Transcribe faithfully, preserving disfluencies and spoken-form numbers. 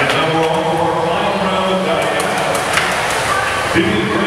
And now we're on for our final round of Diana. Vivian